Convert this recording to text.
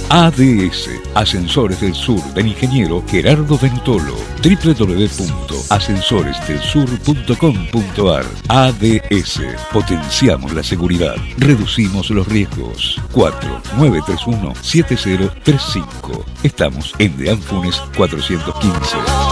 ADS, Ascensores del Sur, del ingeniero Gerardo Venutolo. www.ascensoresdelsur.com.ar. ADS, potenciamos la seguridad, reducimos los riesgos. 4931-7035. Estamos en Deán Funes 415.